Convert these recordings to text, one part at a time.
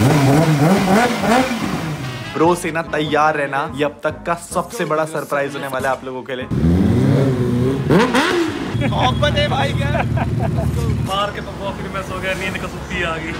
Bro सेना तैयार रहना, ये अब तक का सबसे बड़ा सरप्राइज होने वाला है आप लोगों के लिए। मोहब्बत है भाई क्या मार के तो पॉकेट में सो गया, नींद का सुस्ती आ गई।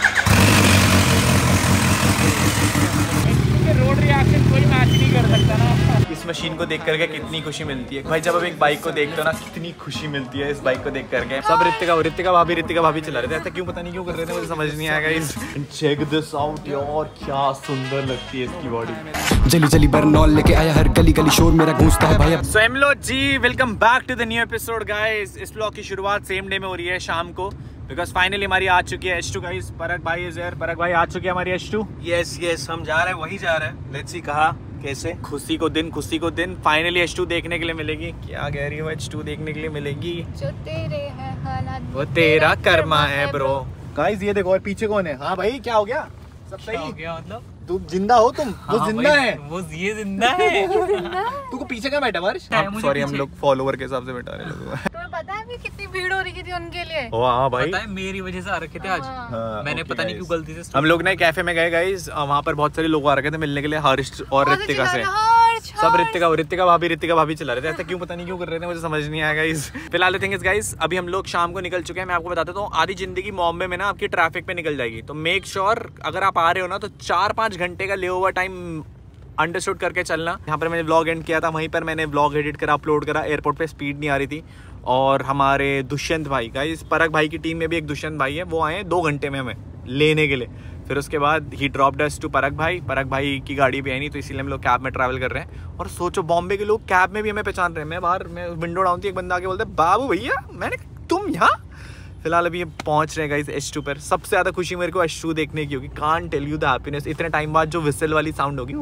रोड रिएक्शन कोई मैच नहीं कर सकता ना। इस मशीन को देख करके कितनी खुशी मिलती है भाई, जब आप एक बाइक को देखते हो ना कितनी खुशी मिलती है इस बाइक को देख करके। सब ऋतिका भाभी चला रहे थे, ऐसा क्यों पता नहीं क्यों कर रहे थे, मुझे समझ नहीं आएगा। इस चेक दिस आउट यार, क्या सुंदर लगती है इसकी बॉडी। जली जली बर्नॉल लेके आया, हर गली गली शोर मेरा गूंजता है भाई। सो हेलो जी, welcome back to the new episode guys. इस ब्लॉग की शुरुआत सेम डे में हो रही है शाम को, बिकॉज फाइनली हमारी आ चुकी है H2 गाइस। परक भाई इज हियर, परक भाई आ चुकी है हमारी H2। यस हम जा रहे हैं, वही जा रहे हैं। लेट्स सी कहाँ कैसे। खुशी को दिन फाइनली H2 देखने के लिए मिलेगी। क्या कह रही हो, H2 देखने के लिए मिलेगी। जो तेरे है हालात वो तेरा कर्मा है ब्रो। गाइस ये देखो, और पीछे कौन है? हाँ भाई क्या हो गया, सब सही हो गया मतलब? तुम जिंदा हो तुम? वो जिंदा है, वो ये जिंदा है। तू को पीछे क्या बैठा वर्ष? सॉरी हम लोग फॉलोवर के हिसाब से बैठा रहे लोग। तुम्हें पता है अभी कितनी भीड़ हो रही थी उनके लिए? हाँ भाई पता है, मेरी वजह से आ रखे थे आज। मैंने पता नहीं क्यों गलती से। हम लोग ना कैफे में गए गाइस, वहाँ पर बहुत सारे लोग आ रखे थे मिलने के लिए, हर्ष और ऋतिका से। सब ऋतिका भाभी चला रहे थे, ऐसा क्यों पता नहीं क्यों कर रहे थे, मुझे समझ नहीं आया गाइस। फिलहाल थिंग इज गाइस, अभी हम लोग शाम को निकल चुके हैं। मैं आपको बताता हूँ, आधी जिंदगी बॉम्बे में ना आपकी ट्रैफिक पे निकल जाएगी, तो मेक श्योर अगर आप आ रहे हो ना तो 4-5 घंटे का ले ओवर टाइम अंडरस्टूड करके चलना। यहाँ पर मैंने व्लॉग एंड किया था, वहीं पर मैंने व्लॉग एडिट करा, अपलोड करा। एयरपोर्ट पे स्पीड नहीं आ रही थी, और हमारे दुष्यंत भाई गाइस, परक भाई की टीम में भी एक दुष्यंत भाई है, वो आए 2 घंटे में हमें लेने के लिए। फिर उसके बाद ही ड्रॉप्ड अस टू परक भाई की गाड़ी भी है नहीं, तो इसीलिए हम लोग कैब में ट्रैवल कर रहे हैं। और सोचो बॉम्बे के लोग कैब में भी हमें पहचान रहे हैं। मैं विंडो डाउन थी, एक बंदा आके बोलता है बाबू भैया, मैंने तुम यहाँ। फिलहाल अभी ये पहुंच रहे हैं गाइस H2 पर। सबसे ज़्यादा खुशी मेरे को H2 देखने की होगी। Can't tell you the happiness, इतने टाइम बाद जो विसल वाली साउंड होगी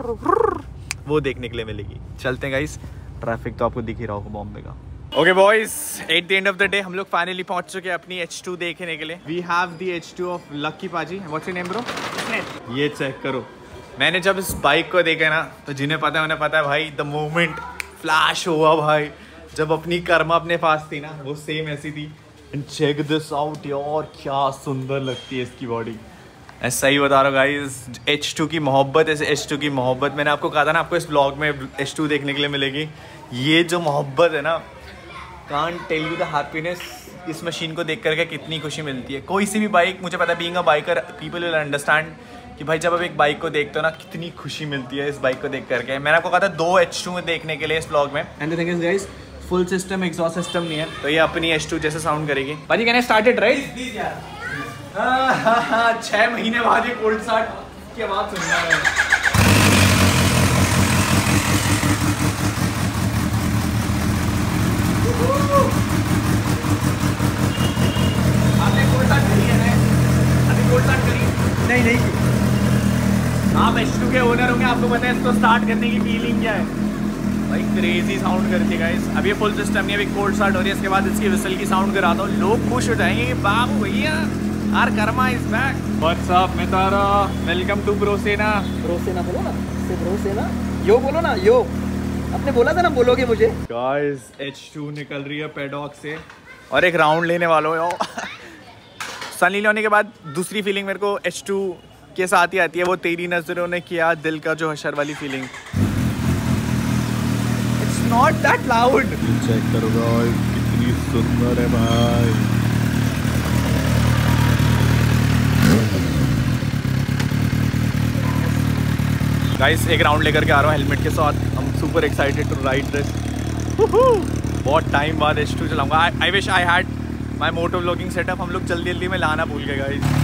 वो देखने के लिए मिलेगी। चलते हैं गाइस, ट्रैफिक तो आपको दिख ही रहा होगा बॉम्बे का। Okay boys, at the end of the day हम लोग फाइनली पहुंच चुके हैं अपनी H2 देखने के लिए। We have the H2 of Lucky पाजी। What's your name bro? ये चेक करो। मैंने जब इस बाइक को देखा ना, तो जिन्हें पता है उन्हें पता है भाई, द मोमेंट फ्लैश हुआ भाई, जब अपनी कर्मा अपने पास थी ना, वो सेम ऐसी थी। एंड चेक दिस आउट यार, क्या सुंदर लगती है इसकी बॉडी। ऐसा ही बता रहा हूँ गाइस, H2 की मोहब्बत, ऐसे H2 की मोहब्बत। मैंने आपको कहा था ना, आपको इस ब्लॉग में H2 देखने के लिए मिलेगी। ये जो मोहब्बत है ना, can't tell you the happiness. इस मशीन को देख करके कितनी खुशी मिलती है। कोई सी भी बाइक, मुझे पता है being a biker people will understand कि भाई जब आप एक बाइक को देखते हो ना कितनी खुशी मिलती है इस बाइक को देख करके। मैंने आपको कहा था 2 H2 में देखने के लिए इस ब्लॉग में। And the thing is guys, full system exhaust system नहीं है, तो ये अपनी H2 जैसे साउंड करेगी। भाजी can I start it right? 6 महीने बाद ये कोल्ड स्टार्ट की आवाज सुनना है। नहीं आप H2 के ओनर होंगे, आपको पता है इसको स्टार्ट करने की फीलिंग क्या है भाई। क्रेजी साउंड करती है गाइस। अभी ये फुल सिस्टम नहीं, अभी कोल्ड स्टार्ट हो रही है। इसके बाद इसकी विसल की साउंड कराता हूँ, लोग खुश हो जाएंगे कि बाबू भैया are karma is back. What's up मितारा, वेलकम टू ब्रोसेना। ब्रोसेना बोलो ना, से ब्रोसेना यो बोलो ना, यो आपने बोला था ना, बोलोगे मुझे। गाइस H2 निकल रही है पैडॉक से, और एक राउंड लेने वाला हूँ यार। सनी लेने के बाद दूसरी फीलिंग मेरे को H2 के साथ ही आती है, वो तेरी नजरों ने किया दिल का जो हशर वाली फीलिंग। It's not that loud. Check करो गाइस, कितनी सुंदर है भाई। गाइस एक राउंड लेकर के आ रहा हूँ हेलमेट के साथ। I'm super excited to ride this. बहुत टाइम बाद H2 चलाऊंगा। I wish I had my moto vlogging setup। हम लोग जल्दी में लाना भूल गए गाइस।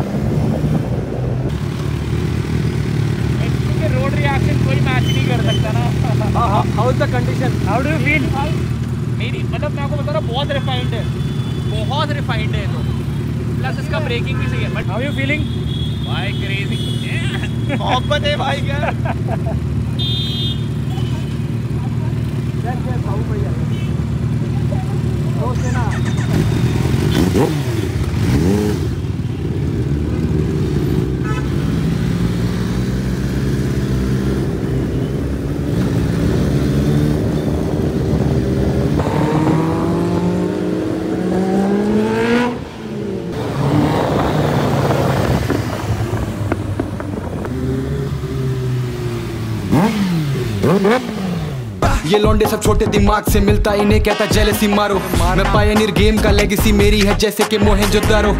रोड रिएक्शन कोई मैच नहीं कर सकता how is the condition? How do you feel? मेरी मतलब मैं आपको बता रहा हूँ बहुत रिफाइंड है, बहुत रिफाइंड है तो प्लस इसका ब्रेकिंग भी सही है। But how you feeling? भाई क्रेजी मोहब्बत है भाई क्या? ये लौंडे सब छोटे दिमाग से मिलता, इन्हें कहता जेलसी मारो। मैं पायनियर गेम का लेगेसी मेरी है जैसे कि मोहनजोदारो।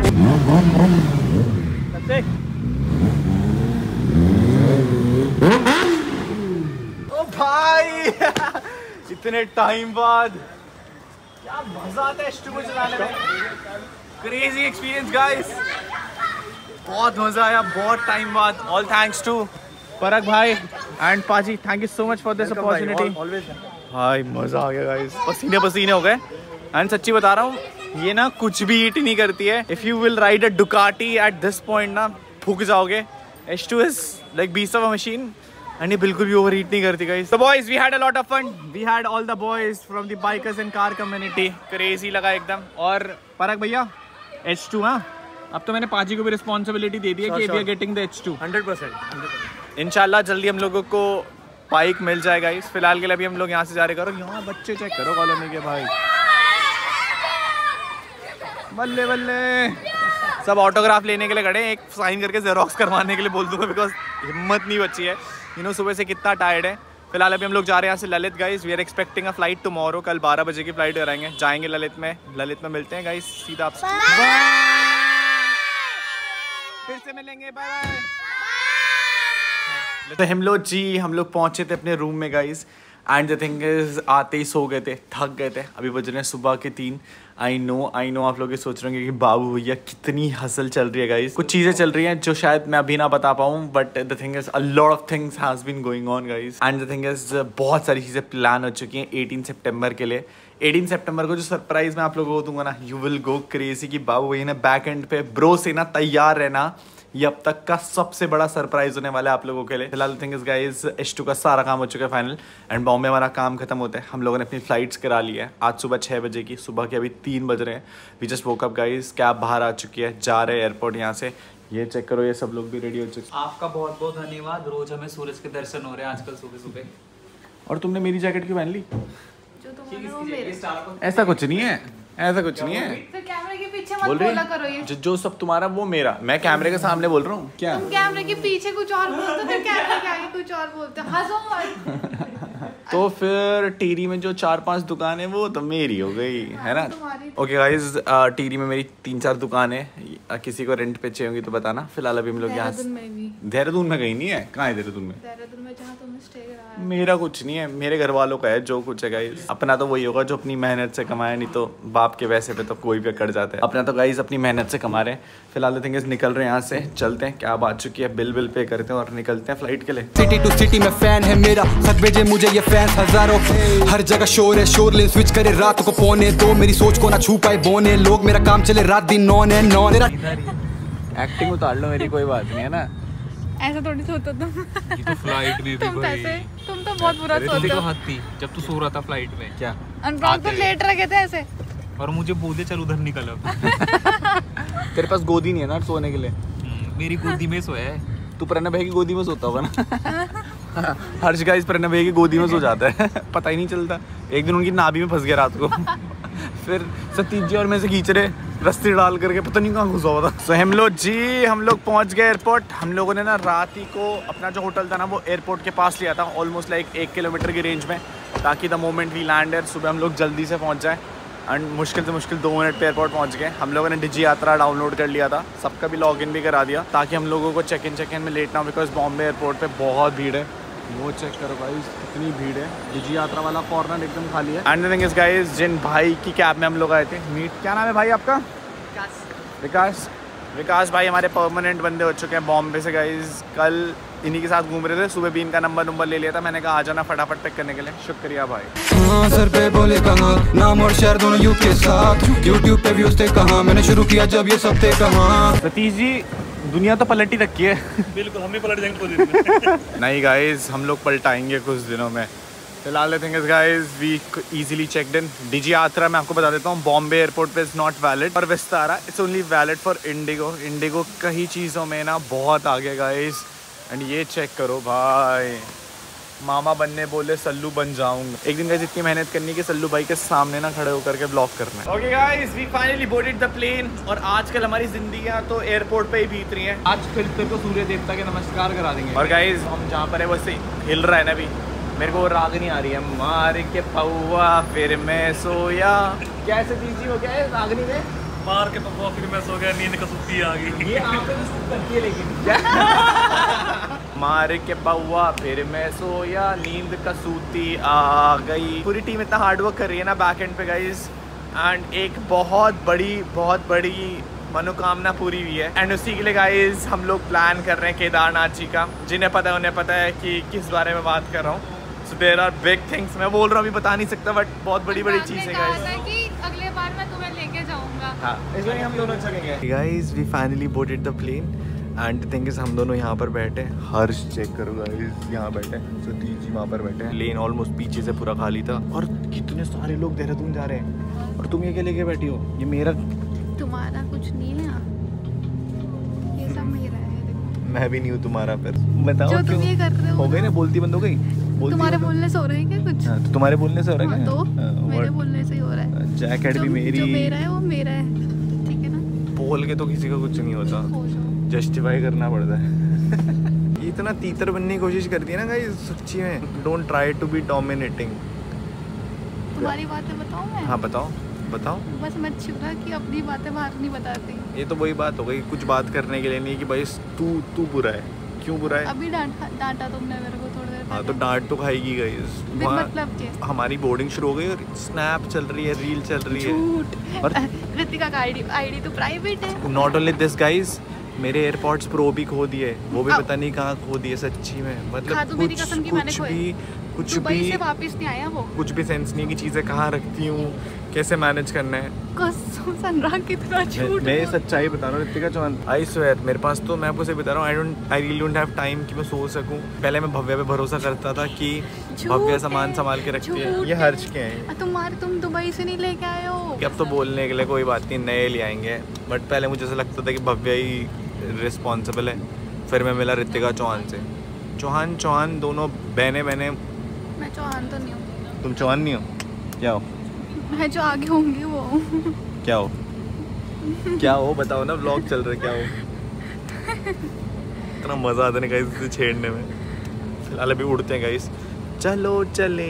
ओ भाई इतने टाइम बाद क्या मजा आता है H2 को चलाने में। क्रेजी एक्सपीरियंस गाइस, बहुत मजा आया बहुत टाइम बाद। ऑल थैंक्स टू परक भाई एंड पाजी, thank you so much for this opportunity. भाई मजा आ गया गाइस, पसीने पसीने हो गए। एंड सच्ची बता रहा हूँ ये ना कुछ भी ईट नहीं करती है। If you will ride a Ducati at this point ना फूक जाओगे। H2 is like beast of a machine and ये बिल्कुल भी ओवर हीट नहीं करती guys. So boys, we had a lot of fun. We had all the boys from the bikers and car community. Crazy लगा एकदम। और परक भैया H2 हाँ, अब तो मैंने पाजी को भी रिस्पॉन्सिबिलिटी दे दी है कि we are getting the H2 100%। इंशाल्लाह जल्दी हम लोगों को बाइक मिल जाएगा। इस फिलहाल के लिए अभी हम लोग यहाँ से जा रहे। करो यहाँ बच्चे चेक करो कॉलोनी के भाई, बल्ले बल्ले सब ऑटोग्राफ लेने के लिए खड़े। एक साइन करके जेरोक्स करवाने के लिए बोल दूंगा बिकॉज हिम्मत नहीं बची है। यू नो सुबह से कितना टायर्ड है। फिलहाल अभी हम लोग जा रहे हैं यहाँ से Lalit guys. We are expecting a flight tomorrow. कल 12 बजे की फ्लाइट कराएंगे, जाएंगे ललित में। ललित में मिलते हैं गाइस सीधा आपसे। फिर से मिलेंगे, बाय बाय। तो हम लोग पहुंचे थे अपने रूम में guys and the thing is आते ही सो गए थे, थक गए थे। अभी बज रहे हैं सुबह के 3। आई नो आप लोग ये सोच रहे होंगे कि बाबू भैया कितनी हसल चल रही है गाइस। कुछ चीज़ें चल रही हैं जो शायद मैं अभी ना बता पाऊँ, but the thing is a lot of things has been going on guys. And the thing is बहुत सारी चीज़ें प्लान हो चुकी हैं 18 सितंबर के लिए। 18 सितंबर को जो सरप्राइज मैं आप लोगों को दूंगा ना, यू विल गो क्रेजी कि बाबू भैया ने बैक एंड पे ब्रो से ना तैयार रहना। ये अब तक का सबसे बड़ा सरप्राइज होने वाला है आप लोगों के लिए। फिलहाल थिंग इज गाइस H2 का सारा काम हो चुका है फाइनल एंड बॉम्बे हमारा काम खत्म होता है। हम लोगों ने अपनी फ्लाइट्स करा ली है आज सुबह 6 बजे की। सुबह के अभी 3 बज रहे हैं। We just woke up guys, cab बाहर आ चुकी है, जा रहे हैं एयरपोर्ट यहाँ से। ये चेक करो, ये सब लोग भी रेडी हो चुके हैं। आपका बहुत बहुत धन्यवाद। रोज हमें सूरज के दर्शन हो रहे हैं आजकल सुबह सुबह। और तुमने मेरी जैकेट क्यों पहन ली? जो तुम्हारा वो मेरा। ऐसा कुछ नहीं है, ऐसा कुछ नहीं है। तो कैमरे के पीछे मत बोल बोला करो ये। जो सब तुम्हारा वो मेरा। मैं कैमरे के सामने बोल रहा हूँ क्या? तुम कैमरे के पीछे कुछ और बोलते हो, फिर कैमरे के आगे कुछ और बोलते हो। हंसो मत। तो फिर टीरी में जो 4-5 दुकान है वो तो मेरी हो गई है ना। ओके गाइज, टीरी में मेरी 3-4 दुकान है। किसी को रेंट पे चाहिए होंगी तो बताना। फिलहाल अभी हम लोग यहाँ देहरादून में कहीं नहीं है। कहाँ है देहरादून में? देहरादून में जहाँ तुमने स्टे करा है। मेरा कुछ नहीं है, मेरे घर वालों का है जो कुछ है गाइज। अपना तो वही होगा जो अपनी मेहनत से कमाया, नहीं तो बाप के पैसे पे तो कोई भी अकड़ जाता है। अपना तो गाइज अपनी मेहनत से कमा रहे हैं। फिलहाल थिंग निकल रहे हैं यहाँ से, चलते हैं। क्या बात चुकी है, बिल पे करते हैं और निकलते हैं फ्लाइट के लिए। सिटी टू सिटी में फैन है मेरा, सच भेजे मुझे ये फैंस हजारों। हर जगह शोर है, शोर ले स्विच करे रात को 1:45। मेरी सोच को ना छू पाए बोने लोग, मेरा काम चले रात दिन नॉन है नॉन। एक्टिंग उतार लो मेरी, कोई बात नहीं है ना। ऐसा थोड़ी सोचते तुम। ये तो फ्लाइट में भी तुम तो बहुत बुरा सोचते हो। हाथ थी जब तू सो रहा था फ्लाइट में। क्या अनुराग तो लेट रखे थे ऐसे और मुझे बोले चल उधर निकल अब। तेरे पास गोदी नहीं है ना सोने के लिए? मेरी गोदी में सोया है। तू प्रणव भाई की गोदी में सोता होगा ना। हर्ष गाइस प्रणव भाई की गोदी में सो जाता है। पता ही नहीं चलता। एक दिन उनकी नाभि में फंस गया रात को। फिर सतीश जी और मैं से खींच रहे रस्सी डाल करके, पता नहीं कहाँ घुसा हुआ था। सो हम लोग पहुंच गए एयरपोर्ट। हम लोगों ने ना रात ही को अपना जो होटल था ना वो एयरपोर्ट के पास लिया था, ऑलमोस्ट लाइक 1 किलोमीटर की रेंज में, ताकि द मोमेंट वी लैंड है सुबह हम लोग जल्दी से पहुँच जाए। एंड मुश्किल से मुश्किल 2 मिनट पे एयरपोर्ट पहुंच गए। हम लोगों ने डिजी यात्रा डाउनलोड कर लिया था, सबका भी लॉगिन भी करा दिया, ताकि हम लोगों को चेक इन में लेट ना हो, बिकॉज बॉम्बे एयरपोर्ट पे बहुत भीड़ है। वो चेक करो भाई कितनी भीड़ है। डिजी यात्रा वाला कॉर्नर एकदम खाली है। And the thing is guys, जिन भाई की कैब में हम लोग आए थे मीट, क्या नाम है भाई आपका? विकास। विकास भाई हमारे परमानेंट बंदे हो चुके हैं बॉम्बे से गाइस। कल इन्हीं के साथ घूम रहे थे, सुबह भी इनका नंबर ले लिया था। मैंने कहा आ जाना फटाफट पिक करने के लिए। शुक्रिया भाई। सर पे बोले कहाँ, नाम और शहर दोनों यू के साथ, यूट्यूब पे व्यूज थे कहाँ, मैंने शुरू किया जब ये सब थे कहाँ। सतीश जी दुनिया तो पलट ही रखी है। बिल्कुल हम ही पलट जाएंगे कुछ दिन में। नहीं गाइस हम लोग पलटाएंगे कुछ दिनों में। फिलहाल things guys we easily checked in. Digi Yatra मैं आपको बता देता हूँ बॉम्बे एयरपोर्ट पे इज नॉट वैलिड, और Vistara it's only valid for IndiGo. IndiGo कई चीज़ों में ना बहुत आगे गाइस। एंड ये चेक करो भाई, मामा बनने बोले सल्लू बन जाऊंगा। एक दिन गाइस इतनी मेहनत करनी कि सल्लू भाई के सामने ना खड़े होकर के ब्लॉग करना है। Okay guys we finally boarded the plane. और आजकल हमारी जिंदगियां तो एयरपोर्ट पे ही बीत रही हैं। आज फिर तेरे को सूर्य देवता के नमस्कार करा देंगे। और गाइस हम जहाँ पर है वो से हिल रहा है ना अभी, मेरे को राग नहीं आ रही है। मार के पौआ फिर मैं सोया, कैसे दीजिए हो गया है रागनी में? मार के पप्पा फिर मैं सो गया, नींद कसूती आ गई। ये आप पे शूट करती है लेकिन मार के पौआ फिर मैं सोया, नींद कसूती आ गई। पूरी टीम इतना हार्डवर्क कर रही है ना बैक एंड पे गाइस। एंड एक बहुत बड़ी मनोकामना पूरी हुई है। एंड उसी के लिए गाइस हम लोग प्लान कर रहे हैं केदारनाथ जी का। जिन्हें पता है उन्हें पता है कि किस बारे में बात कर रहा हूँ। So there are big things. मैं बोल रहा हूँ अभी बता नहीं सकता, बट बहुत बड़ी चीज़ें गाइस। कि अगले बार मैं तुम्हें लेके जाऊंगा। हाँ इस बार हम दोनों चलेंगे। Guys we finally boarded the plane and the thing is हम दोनों यहाँ पर बैठे। हर्ष चेक करो गाइस, यहाँ बैठे, सतीश जी वहाँ पर बैठे हैं। प्लेन ऑलमोस्ट पीछे से पूरा खाली था और कितने सारे लोग देहरादून जा रहे हैं और तुम ये क्या लेके बैठी हो? ये मेरा तुम्हारा कुछ नहीं है, ये सब मेरा है। देखो मैं भी नहीं हूँ तुम्हारा। फिर बताओ जो तुम ये कर रहे हो गई ना, बोलती बंद हो गई। तुम्हारे बोलने से हो रहा है क्या कुछ? हाँ, तो तुम्हारे बोलने से हो रहा है तो क्या? मेरे बोलने से ही हो रहा है। जैकेट भी मेरी, जो मेरा है वो मेरा है, ठीक है ना? बोल के तो किसी का कुछ नहीं होता, हो जाओ। जस्टिफाई करना पड़ता है। इतना तीतर बनने की कोशिश करती है ना गाइस सच्ची में। Don't try to be dominating. तुम्हारी बातें बताऊं मैं? हाँ बताओ। बस मत छुरा कि अपनी बातें बाहर नहीं बताती। ये तो वही बात हो गई, कुछ बात करने के लिए नहीं कि भाई तू बुरा है। क्यों बुरा है? अभी डांटा तुमने मेरे को थोड़ी देर। हाँ तो डांट तो खाएगी गाइस। मतलब क्या? हमारी बोर्डिंग शुरू हो गई और स्नैप चल रही है, रील चल रही है। झूठ। और रितिका का आईडी तो प्राइवेट है। नॉट ओनली दिस गाइस, मेरे एयरपॉड्स प्रो भी खो दिए, वो भी पता नहीं कहाँ खो दिए सच्ची में। मतलब मेरी कसम की मैंने कुछ दुबई भी से वापस नहीं आया वो। कुछ भी सेंस नहीं कि चीज़ें कहाँ रखती हूँ, कैसे मैनेज करना है। कसम सनराग कितना झूठ। मैं सच्चाई बता रहा हूँ रितिका चौहान। आई स्वेयर मेरे पास तो मैं आपको सही बता रहा हूँ, I really don't have time कि मैं सो सकूँ। पहले मैं भव्या पे भरोसा करता था कि भव्या सामान संभाल के रखती है। ये हर्ष के हैं। तुम दुबई से नहीं लेके आए हो? कि अब तो बोलने के लिए कोई बात नहीं, नए ले आएंगे। बट पहले मुझे ऐसा लगता था कि भव्या ही रिस्पॉन्सिबल है। फिर मैं मिला रितिका चौहान से। चौहान दोनों बहने। मैं चौहान तो नहीं हूँ। तुम चौहान नहीं हो? क्या हो? मैं जो आगे होंगी वो हूँ। क्या हो बताओ ना, व्लॉग चल रहा है। क्या हो? इतना मज़ा आता है गाइस इसे छेड़ने में। फिलहाल अभी उड़ते हैं गाइस, चलो चले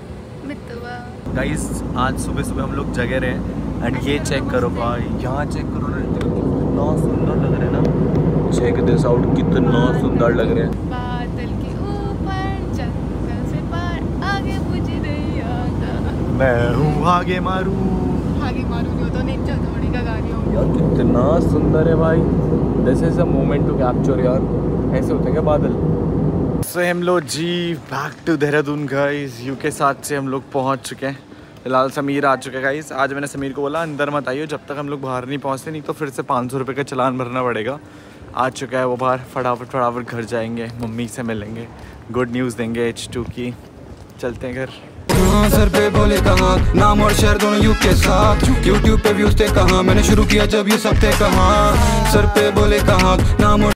गाइस। आज सुबह हम लोग जगह रहे एंड ये चेक करो भाई, यहाँ चेक करो ना, कितना सुंदर लग रहा है ना। चेक दिस आउट, कितना सुंदर लग रहा है। बादल के ऊपर जंगल से पार, आगे मुझे नहीं आता। मैं हूँ आगे मारू नहीं तो नीचे थोड़ी का गाड़ी होगी। यार कितना सुंदर है भाई। This is a moment to capture यार। ऐसे होते हैं क्या बादल? सो हम लोग जी बैक टू देहरादून गाइस। यू के साथ से हम लोग पहुंच चुके हैं। फिलहाल समीर आ चुके हैं गाइस। आज मैंने समीर को बोला अंदर मत आइयो जब तक हम लोग बाहर नहीं पहुंचते, नहीं तो फिर से 500 रुपये का चालान भरना पड़ेगा। आ चुका है वो बाहर, फटाफट घर जाएंगे, मम्मी से मिलेंगे, गुड न्यूज़ देंगे H2 की। चलते हैं घर। सर पे बोले कहाँ, नाम और शहर दोनों यू के साथ, यूट्यूब पे व्यूज थे कहाँ, मैंने शुरू किया जब ये सब थे कहाँ। सर पे बोले कहाँ, नाम और